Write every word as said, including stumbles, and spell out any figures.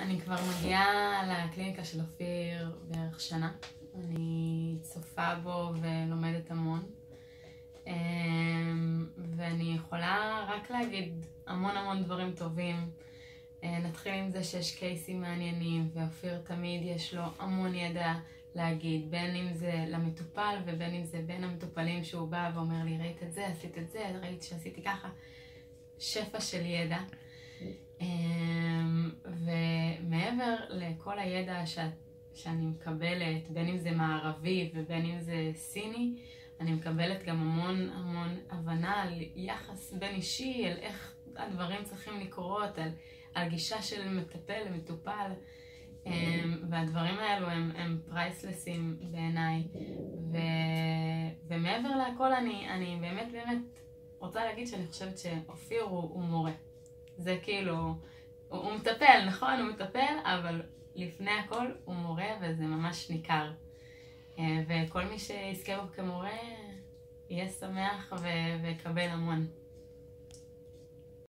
אני כבר מגיעה לקליניקה של אופיר בערך שנה. אני צופה בו ולומדת המון. ואני יכולה רק להגיד המון המון דברים טובים. נתחיל עם זה שיש קייסים מעניינים, ואופיר תמיד יש לו המון ידע להגיד, בין אם זה למטופל ובין אם זה בין המטופלים שהוא בא ואומר לי, ראית את זה, עשית את זה, ראית שעשיתי ככה. שפע של ידע. ומעבר לכל הידע ש... שאני מקבלת, בין אם זה מערבי ובין אם זה סיני, אני מקבלת גם המון המון הבנה על יחס בין אישי, על איך הדברים צריכים לקרות, על, על גישה של מטפל למטופל. והדברים האלו הם, הם פרייסלסים בעיניי. ו... ומעבר להכל אני, אני באמת באמת רוצה להגיד שאני חושבת שאופיר הוא, הוא מורה. זה כאילו, הוא, הוא מטפל, נכון? הוא מטפל, אבל לפני הכל הוא מורה וזה ממש ניכר. וכל מי שיזכה בו כמורה יהיה שמח ו- ויקבל המון.